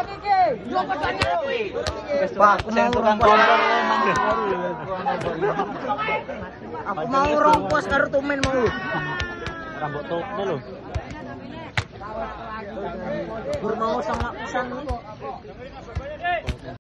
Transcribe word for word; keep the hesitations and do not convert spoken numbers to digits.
Pak, aku mau rompos. Aku mau rompos karo tumen mau. Rambut tok lho. Gur mau sama pisan.